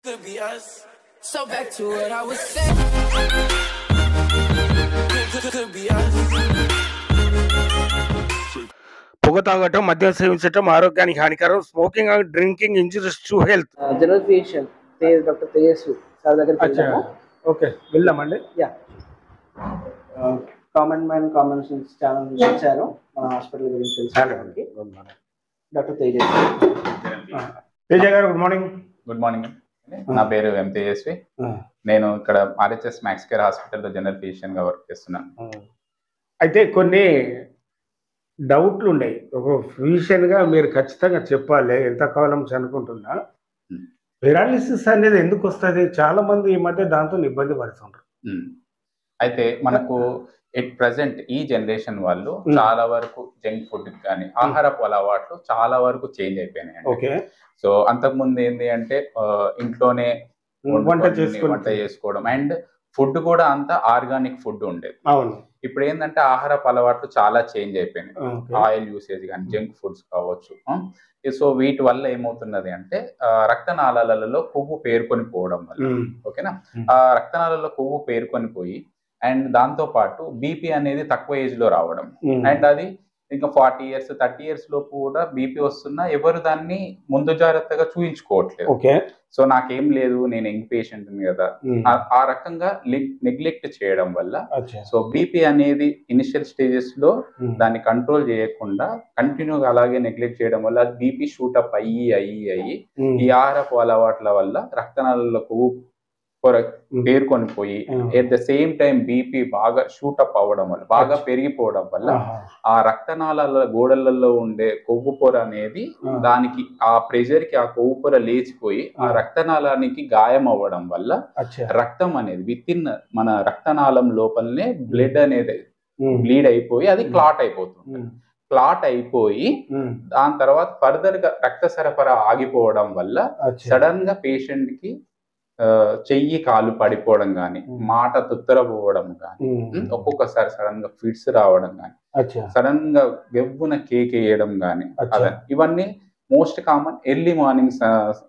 Could be us. So back to what I was saying. Could be us. పొగ తాగటం, మద్యం సేవించటం ఆరోగ్యానికి హానికరం. Smoking and drinking injuries to health. General physician doctor Tejaswi sir దగ్గరికి okay, వెళ్దామండి. Yeah, common man common sense channel నుంచి వచ్చారు మన హాస్పిటల్ గురించి తెలుసుకోవడానికి. డాక్టర్ తేజస్వి. తేజ గారు, గుడ్ మార్నింగ్. Good morning. నా పేరు ఎం తేజస్వి. నేను ఇక్కడ ఆర్హెచ్ఎస్ మ్యాక్స్ కేర్ హాస్పిటల్లో జనరల్ ఫిజిషియన్ గా వర్క్ చేస్తున్నాను. అయితే కొన్ని డౌట్లు ఉన్నాయి. ఒక ఫిజిషియన్ గా మీరు ఖచ్చితంగా చెప్పాలి. ఎంతకాలం అనుకుంటున్నా, పెరాలిసిస్ అనేది ఎందుకు వస్తుంది? చాలా మంది ఈ మధ్య దాంతో ఇబ్బంది పడుతుంటారు. అయితే మనకు ఎట్ ప్రజెంట్ ఈ జనరేషన్ వాళ్ళు చాలా వరకు జంక్ ఫుడ్ కానీ ఆహారపు అలవాట్లు చాలా వరకు చేంజ్ అయిపోయినాయి. ఓకే. సో అంతకుముందు ఏంటి అంటే ఇంట్లోనే వంట చేసుకోవడం అండ్ ఫుడ్ కూడా అంతా ఆర్గానిక్ ఫుడ్ ఉండేది. అవును. ఇప్పుడు ఏంటంటే ఆహారపు అలవాట్లు చాలా చేంజ్ అయిపోయినాయి. ఆయిల్ యూసేజ్ కానీ జంక్ ఫుడ్స్ కావచ్చు. సో వీటి వల్ల ఏమవుతున్నది అంటే రక్తనాళాలలో కొవ్వు పేరుకొని పోవడం వల్ల, ఓకేనా, ఆ రక్తనాళాలలో కొవ్వు పేరుకొని పోయి అండ్ దాంతో పాటు బీపీ అనేది తక్కువ ఏజ్ లో రావడం అండ్ అది ఇంకా 40 years 30 years లోపు కూడా బీపీ వస్తున్నా ఎవరు దాన్ని ముందు జాగ్రత్తగా చూయించుకోవట్లేదు. సో నాకేం లేదు, నేను యంగ్ పేషెంట్ కదా, ఆ రకంగా నెగ్లెక్ట్ చేయడం వల్ల సో బీపీ అనేది ఇనిషియల్ స్టేజెస్ లో దాన్ని కంట్రోల్ చేయకుండా కంటిన్యూగా అలాగే నెగ్లెక్ట్ చేయడం వల్ల బీపీ షూటప్ అయ్యి ఈ ఆహారపు అలవాట్ల వల్ల రక్తనాళాలలో కొవ్వు పేరుకొని పోయి at the same time BP బాగా షూటప్ అవ్వడం వల్ల, బాగా పెరిగిపోవడం వల్ల ఆ రక్తనాళాల గోడలలో ఉండే కొవ్వు పొర అనేది దానికి ఆ ప్రెషర్ కి ఆ కొవ్వు పొర లేచిపోయి ఆ రక్తనాళానికి గాయం అవ్వడం వల్ల రక్తం అనేది విత్ ఇన్ మన రక్తనాళం లోపలనే బ్లడ్ అనేది బ్లీడ్ అయిపోయి అది క్లాట్ అయిపోతుంది. క్లాట్ అయిపోయి దాని తర్వాత ఫర్దర్ గా రక్త సరఫరా ఆగిపోవడం వల్ల సడన్ గా పేషెంట్ కి చెయ్యి కాలు పడిపోవడం గాని, మాట తుత్తరపోవడం గాని, ఒక్కొక్కసారి సడన్ గా ఫిట్స్ రావడం గాని, సడన్ గా గెవ్వున కేక్ వేయడం గాని, ఇవన్నీ మోస్ట్ కామన్ ఎర్లీ మార్నింగ్స్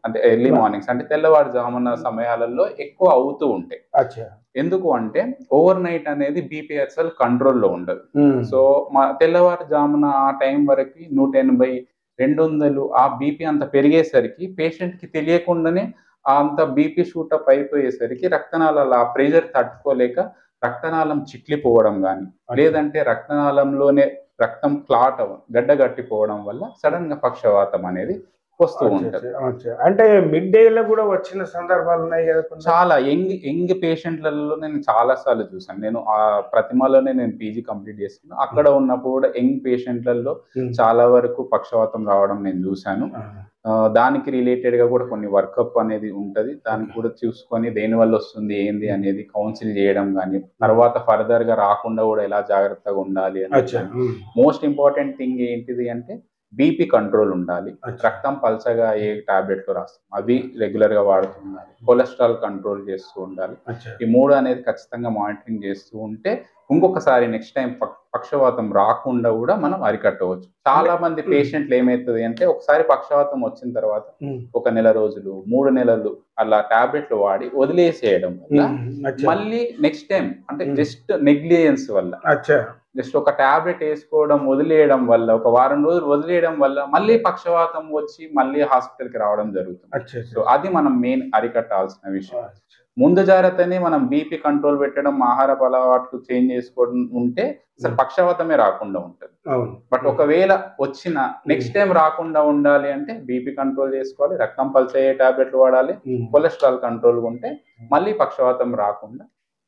అంటే తెల్లవారుజామున సమయాలలో ఎక్కువ అవుతూ ఉంటాయి. ఎందుకు అంటే ఓవర్ నైట్ అనేది బీపీ అసలు కంట్రోల్లో ఉండదు. సో మా తెల్లవారుజామున ఆ టైం వరకు 180 200 ఆ బీపీ అంత పెరిగేసరికి పేషెంట్ కి తెలియకుండానే అంత బీపీ షూటప్ అయిపోయేసరికి రక్తనాళాల ఆ ప్రెషర్ తట్టుకోలేక రక్తనాళం చిట్లిపోవడం కానీ, లేదంటే రక్తనాళంలోనే రక్తం క్లాట్ గడ్డగట్టిపోవడం వల్ల సడన్ గా పక్షవాతం అనేది వస్తూ ఉంటది. అంటే మిడ్ డే లో కూడా వచ్చిన సందర్భాలు ఉన్నాయి కదా. చాలా యంగ్ పేషెంట్లలో నేను చాలా సార్లు చూసాను. నేను ఆ ప్రతిమలోనే నేను పీజీ కంప్లీట్ చేస్తున్నాను. అక్కడ ఉన్నప్పుడు కూడా యంగ్ పేషెంట్లలో చాలా వరకు పక్షవాతం రావడం నేను చూశాను. దానికి రిలేటెడ్ గా కూడా కొన్ని వర్కప్ అనేది ఉంటది. దాన్ని కూడా చూసుకొని దేని వల్ల వస్తుంది ఏంది అనేది కౌన్సిల్ చేయడం కానీ, తర్వాత ఫర్దర్ గా రాకుండా కూడా ఎలా జాగ్రత్తగా ఉండాలి అని. మోస్ట్ ఇంపార్టెంట్ థింగ్ ఏంటిది అంటే బీపీ కంట్రోల్ ఉండాలి. రక్తం పల్చగా ఏ టాబ్లెట్లు రాస్తాం అవి రెగ్యులర్ గా వాడుతుండాలి. కొలెస్ట్రాల్ కంట్రోల్ చేస్తూ ఉండాలి. ఈ 3 అనేది ఖచ్చితంగా మానిటరింగ్ చేస్తూ ఉంటే ఇంకొకసారి నెక్స్ట్ టైం పక్షవాతం రాకుండా కూడా మనం అరికట్టవచ్చు. చాలా మంది పేషెంట్లు ఏమైతుంది అంటే ఒకసారి పక్షవాతం వచ్చిన తర్వాత 1 నెల రోజులు 3 నెలలు అలా టాబ్లెట్లు వాడి వదిలేసేయడం వల్ల మళ్ళీ నెక్స్ట్ టైం అంటే జస్ట్ నెగ్లిజెన్స్ వల్ల, జస్ట్ ఒక టాబ్లెట్ వేసుకోవడం వదిలేయడం వల్ల, ఒక వారం రోజులు వదిలేయడం వల్ల మళ్ళీ పక్షవాతం వచ్చి మళ్ళీ హాస్పిటల్ కి రావడం జరుగుతుంది. సో అది మనం మెయిన్ అరికట్టాల్సిన విషయం. ముందు జాగ్రత్తనే మనం బీపీ కంట్రోల్ పెట్టడం, ఆహార అలవాట్లు చేంజ్ చేసుకోవడం ఉంటే అసలు పక్షవాతమే రాకుండా ఉంటుంది. బట్ ఒకవేళ వచ్చిన నెక్స్ట్ టైం రాకుండా ఉండాలి అంటే బీపీ కంట్రోల్ చేసుకోవాలి, రక్తం పల్చయ్యే టాబ్లెట్లు వాడాలి, కొలెస్ట్రాల్ కంట్రోల్ ఉంటే మళ్ళీ పక్షవాతం రాకుండా.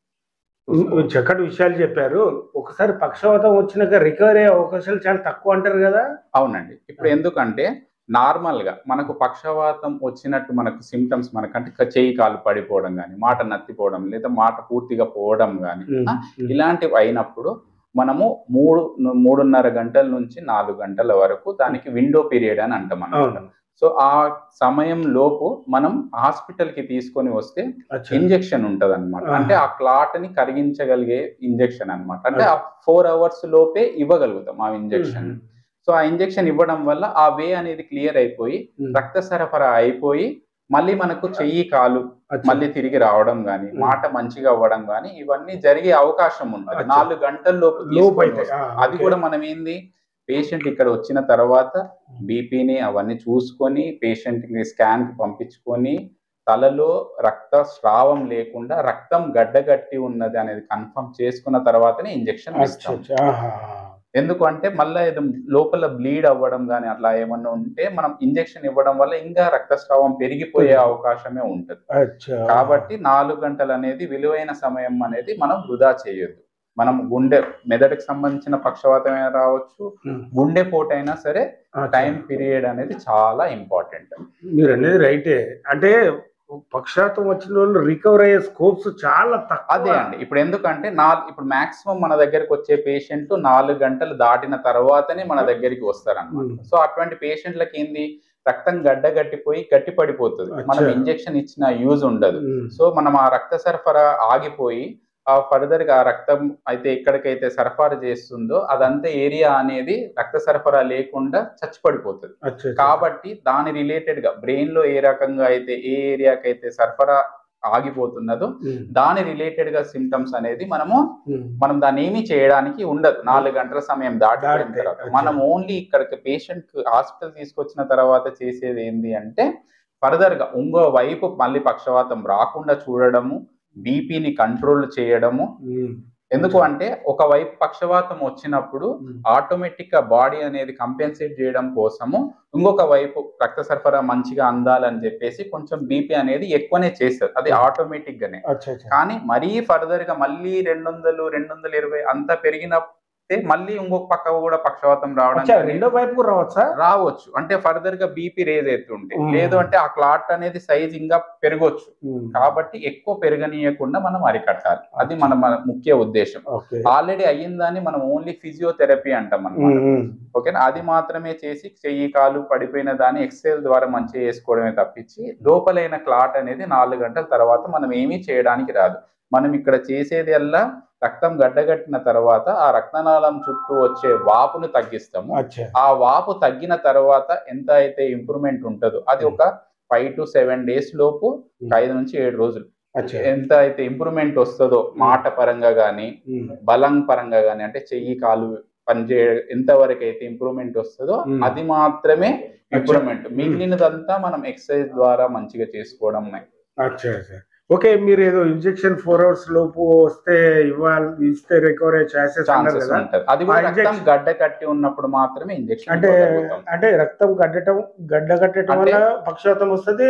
చక్కటి విషయాలు చెప్పారు. ఒకసారి పక్షవాతం వచ్చినాక రికవరీ అయ్యే అవకాశాలు చాలా తక్కువ అంటారు కదా. అవునండి. ఇప్పుడు ఎందుకంటే నార్మల్ గా మనకు పక్షవాతం వచ్చినట్టు మనకు సిమ్టమ్స్ మనకంటే చెయ్యి కాలు పడిపోవడం కానీ, మాట నత్తిపోవడం లేదా మాట పూర్తిగా పోవడం కానీ ఇలాంటివి అయినప్పుడు మనము 3.5 గంటల నుంచి 4 గంటల వరకు దానికి విండో పీరియడ్ అని అంటాం అన్నమాట. సో ఆ సమయం లోపు మనం హాస్పిటల్ కి తీసుకొని వస్తే ఇంజెక్షన్ ఉంటది అనమాట. అంటే ఆ క్లాట్ ని కరిగించగలిగే ఇంజెక్షన్ అనమాట. అంటే ఆ 4 hours లోపే ఇవ్వగలుగుతాం ఆ ఇంజెక్షన్. సో ఆ ఇంజెక్షన్ ఇవ్వడం వల్ల ఆ వే అనేది క్లియర్ అయిపోయి రక్త సరఫరా అయిపోయి మళ్ళీ మనకు చెయ్యి కాలు మళ్ళీ తిరిగి రావడం గానీ మాట మంచిగా అవ్వడం గానీ ఇవన్నీ జరిగే అవకాశం ఉంటుంది 4 గంటల లోపు. అది కూడా మనం ఏంది పేషెంట్ ఇక్కడ వచ్చిన తర్వాత బీపీని అవన్నీ చూసుకొని పేషెంట్ ని స్కాన్ కి పంపించుకొని తలలో రక్త స్రావం లేకుండా రక్తం గడ్డగట్టి ఉన్నది అనేది కన్ఫర్మ్ చేసుకున్న తర్వాతనే ఇంజెక్షన్ ఇస్తాం. ఎందుకు అంటే మళ్ళీ లోపల బ్లీడ్ అవ్వడం కానీ అట్లా ఏమన్నా ఉంటే మనం ఇంజెక్షన్ ఇవ్వడం వల్ల ఇంకా రక్తస్రావం పెరిగిపోయే అవకాశమే ఉంటుంది. కాబట్టి 4 గంటలు అనేది విలువైన సమయం అనేది మనం వృధా చేయొద్దు. మనం మెదడుకు సంబంధించిన పక్షవాతమైనా రావచ్చు, గుండె పోటైనా సరే టైం పీరియడ్ అనేది చాలా ఇంపార్టెంట్. మీరు అనేది రైటే. అంటే పక్షాతం వచ్చిన వాళ్ళు రికవర్ అయ్యే స్కోప్స్ చాలా తక్కువ. అదే అండి, ఇప్పుడు ఎందుకంటే ఇప్పుడు మాక్సిమం మన దగ్గరికి వచ్చే పేషెంట్ 4 గంటలు దాటిన తర్వాతనే మన దగ్గరికి వస్తారన్నమాట. సో అటువంటి పేషెంట్లకి ఏంది రక్తం గడ్డగట్టిపోయి గట్టి పడిపోతుంది, మనం ఇంజెక్షన్ ఇచ్చిన యూజ్ ఉండదు. సో మనం ఆ రక్త సరఫరా ఆగిపోయి ఫర్దర్ గా రక్తం అయితే ఎక్కడికైతే సరఫరా చేస్తుందో అదంతా ఏరియా అనేది రక్త సరఫరా లేకుండా చచ్చిపడిపోతుంది. కాబట్టి దాని రిలేటెడ్ గా బ్రెయిన్ లో ఏ రకంగా అయితే ఏ ఏరియాకి అయితే సరఫరా ఆగిపోతున్నదో దాని రిలేటెడ్ గా సిమ్టమ్స్ అనేది మనం దాన్ని ఏమీ చేయడానికి ఉండదు. 4 గంటల సమయం దాటిపోయిన తర్వాత మనం ఓన్లీ ఇక్కడికి పేషెంట్ హాస్పిటల్ తీసుకొచ్చిన తర్వాత చేసేది ఏంటి అంటే ఫర్దర్ గా ఇంకో వైపు మళ్ళీ పక్షవాతం రాకుండా చూడడము, బీపీని కంట్రోల్ చేయడము. ఎందుకు అంటే ఒకవైపు పక్షవాతం వచ్చినప్పుడు ఆటోమేటిక్ గా బాడీ అనేది కంపెన్సేట్ చేయడం కోసము ఇంకొక వైపు రక్త సరఫరా మంచిగా అందాలని చెప్పేసి కొంచెం బీపీ అనేది ఎక్కువనే చేస్తారు, అది ఆటోమేటిక్ గానే. కానీ మరీ ఫర్దర్ గా మళ్ళీ 200, 220 అంతా పెరిగిన మళ్ళీ ఇంకొక పక్క కూడా పక్షవాతం రావడం రెండో వైపు రావచ్చు. అంటే ఫర్దర్ గా బీపీ రేజ్ అవుతుంటే లేదు అంటే ఆ క్లాట్ అనేది సైజ్ ఇంకా పెరగొచ్చు. కాబట్టి ఎక్కువ పెరగనీయకుండా మనం అరికట్టాలి, అది మన ముఖ్య ఉద్దేశం. ఆల్రెడీ అయ్యిందని మనం ఓన్లీ ఫిజియోథెరపీ అంటాం అన్నమాట. ఓకేనా, అది మాత్రమే చేసి చెయ్యి కాలు పడిపోయిన దాన్ని ఎక్సర్సైజ్ ద్వారా మంచిగా చేసుకోవడమే తప్పించి లోపలైన క్లాట్ అనేది 4 గంటల తర్వాత మనం ఏమీ చేయడానికి రాదు. మనం ఇక్కడ చేసేది అల్లా రక్తం గడ్డగట్టిన తర్వాత ఆ రక్తనాళం చుట్టూ వచ్చే వాపును తగ్గిస్తాము. ఆ వాపు తగ్గిన తర్వాత ఎంత అయితే ఇంప్రూవ్మెంట్ ఉంటుందో అది ఒక 5 to 7 days లోపు 5 నుంచి 7 రోజులు ఎంత అయితే ఇంప్రూవ్మెంట్ వస్తుందో మాట పరంగా గానీ బలం పరంగా గానీ అంటే చెయ్యి కాలు పనిచే ఎంతవరకు అయితే ఇంప్రూవ్మెంట్ వస్తుందో అది మాత్రమే ఇంప్రూవ్మెంట్. మిగిలినదంతా మనం ఎక్సర్సైజ్ ద్వారా మంచిగా చేసుకోవడం. ఓకే, మీరు ఏదో ఇంజెక్షన్ 4 hours లోపు ఇస్తే రికవర్ అయ్యే ఛాన్సెస్ ఉంటుంది. అది కూడా రక్తం గడ్డ కట్టి ఉన్నప్పుడు మాత్రమే ఇంజెక్షన్. అంటే రక్తం గడ్డకట్టడం వల్ల పక్షవాతం వస్తుంది.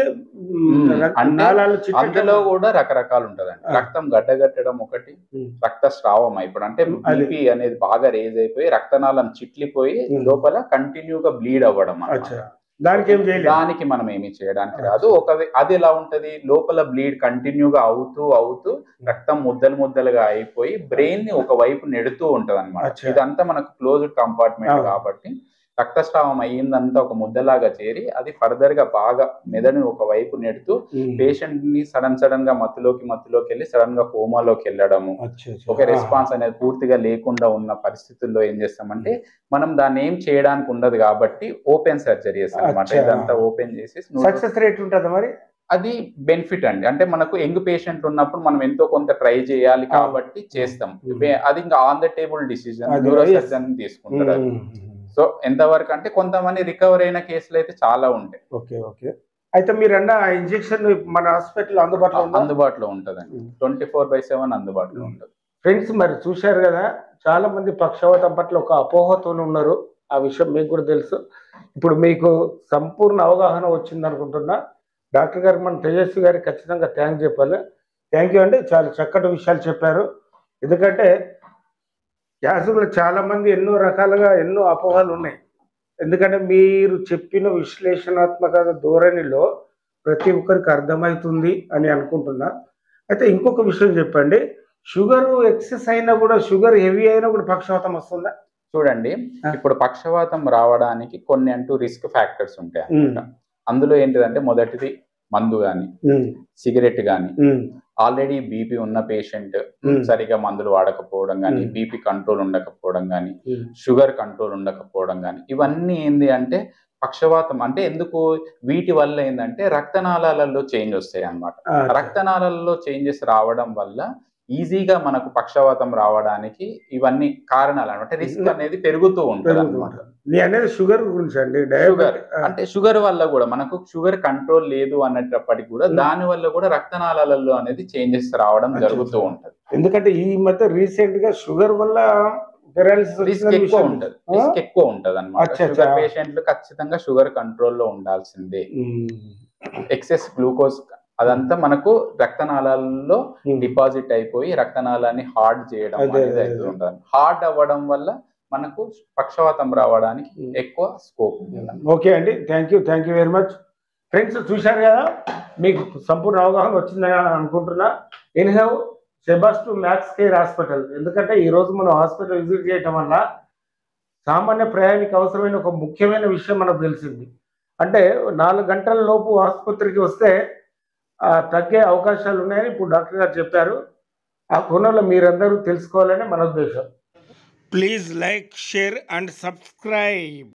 అందులో కూడా రకరకాలు ఉంటదండి. రక్తం గడ్డగట్టడం ఒకటి, రక్త స్రావం అయిపోవడం అంటే బీపీ అనేది బాగా రేజ్ అయిపోయి రక్తనాళం చిట్లిపోయి లోపల కంటిన్యూగా బ్లీడ్ అవ్వడం. దానికి మనం ఏమి చేయడానికి రాదు. అది ఎలా ఉంటది, లోపల బ్లీడ్ కంటిన్యూగా అవుతూ రక్తం ముద్దలుగా అయిపోయి బ్రెయిన్ ని ఒక వైపు నెడుతూ ఉంటది అనమాట. ఇదంతా మనకు క్లోజ్డ్ కంపార్ట్మెంట్ కాబట్టి రక్తస్రావం అయ్యిందంతా ఒక ముద్దలాగా చేరి అది ఫర్దర్ గా బాగా మెదడుని ఒక వైపు నెడుతూ పేషెంట్ ని సడన్ గా మత్తులోకి వెళ్ళి సడన్ గా కోమాలోకి వెళ్ళడము, ఒక రెస్పాన్స్ అనేది పూర్తిగా లేకుండా ఉన్న పరిస్థితుల్లో ఏం చేస్తామంటే మనం దాన్ని ఏం చేయడానికి ఉండదు కాబట్టి ఓపెన్ సర్జరీ చేస్తాం అనమాట. ఇదంతా ఓపెన్ చేసి సక్సెస్ రేట్ ఉంటుంది మరి. అది బెనిఫిట్ అండి. అంటే మనకు యంగ్ పేషెంట్ ఉన్నప్పుడు మనం ఎంతో కొంత ట్రై చేయాలి కాబట్టి చేస్తాం. అది ఇంకా on the table decision neurosurgeon తీసుకుంటారు. సో ఎంతవరకు అంటే కొంతమంది రికవర్ అయిన కేసులు అయితే చాలా ఉంటాయి. ఓకే. అయితే మీరు అన్న ఇంజెక్షన్ మన హాస్పిటల్ అందుబాటులో ఉంటుందండి. 24/7 అందుబాటులో ఉంటుంది. ఫ్రెండ్స్, మరి చూశారు కదా, చాలా మంది పక్షవాతం పట్ల ఒక అపోహతో ఉన్నారు. ఆ విషయం మీకు కూడా తెలుసు. ఇప్పుడు మీకు సంపూర్ణ అవగాహన వచ్చింది అనుకుంటున్నా. డాక్టర్ గారికి మన తేజస్వి గారికి ఖచ్చితంగా థ్యాంక్స్ చెప్పాలి. థ్యాంక్ యూ అండి, చాలా చక్కటి విషయాలు చెప్పారు. ఎందుకంటే క్యాన్సర్లో చాలా మంది ఎన్నో రకాలుగా ఎన్నో అపోహలు ఉన్నాయి. ఎందుకంటే మీరు చెప్పిన విశ్లేషణాత్మక ధోరణిలో ప్రతి ఒక్కరికి అర్థమవుతుంది అని అనుకుంటున్నా. అయితే ఇంకొక విషయం చెప్పండి, షుగర్ ఎక్సెస్ అయినా కూడా, షుగర్ హెవీ అయినా కూడా పక్షవాతం వస్తుందా? చూడండి, ఇప్పుడు పక్షవాతం రావడానికి కొన్ని అంటూ రిస్క్ ఫ్యాక్టర్స్ ఉంటాయి అన్నమాట. అందులో ఏంటిదంటే మొదటిది మందు గాని, సిగరెట్ గాని, ఆల్రెడీ బీపీ ఉన్న పేషెంట్ సరిగా మందులు వాడకపోవడం కానీ, బీపీ కంట్రోల్ ఉండకపోవడం కానీ, షుగర్ కంట్రోల్ ఉండకపోవడం కానీ, ఇవన్నీ ఏంది అంటే పక్షవాతం అంటే ఎందుకు వీటి వల్ల ఏంటంటే రక్తనాళాలలో చేంజ్ వస్తాయి అన్నమాట. రక్తనాళాలలో చేంజెస్ రావడం వల్ల ఈజీగా మనకు పక్షవాతం రావడానికి ఇవన్నీ కారణాలు అనమాట. రిస్క్ అనేది పెరుగుతూ ఉంటుంది అనమాట. అనేది షుగర్ గురించి అండి. షుగర్ అంటే షుగర్ వల్ల కూడా మనకు షుగర్ కంట్రోల్ లేదు అన్నప్పటికీ కూడా దాని వల్ల కూడా రక్తనాళాలలో అనేది చేంజెస్ రావడం జరుగుతూ ఉంటది. ఎందుకంటే ఈ మధ్య రీసెంట్ గా షుగర్ వల్ల రిస్క్ ఎక్కువ ఉంటది. రిస్క్ ఎక్కువ ఉంటది అన్నమాట. షుగర్ పేషెంట్లు ఖచ్చితంగా షుగర్ కంట్రోల్లో ఉండాల్సిందే. ఎక్సెస్ గ్లూకోజ్ అదంతా మనకు రక్తనాళాలలో డిపాజిట్ అయిపోయి రక్తనాళాన్ని హార్డ్ చేయడం అనేది అవుతూ ఉంటుంది. హార్డ్ అవ్వడం వల్ల మనకు పక్షవాతం రావడానికి ఎక్కువ స్కోప్ ఉంటుంది. ఓకే అండి, thank you very much. Friends చూశారు కదా, మీకు సంపూర్ణ అవగాహన వచ్చిందని అనుకుంటున్నా. ఎనీహౌ సెబాస్ టు మ్యాక్స్ కేర్ హాస్పిటల్, ఎందుకంటే ఈరోజు మనం హాస్పిటల్ విజిట్ చేయటం వల్ల సామాన్య ప్రయాణికి అవసరమైన ఒక ముఖ్యమైన విషయం మనకు తెలిసింది. అంటే 4 గంటల లోపు ఆసుపత్రికి వస్తే తగ్గే అవకాశాలు ఉన్నాయని ఇప్పుడు డాక్టర్ గారు చెప్పారు. ఆ కోణంలో మీరందరూ తెలుసుకోవాలని మన ఉద్దేశం. Please like, share and subscribe.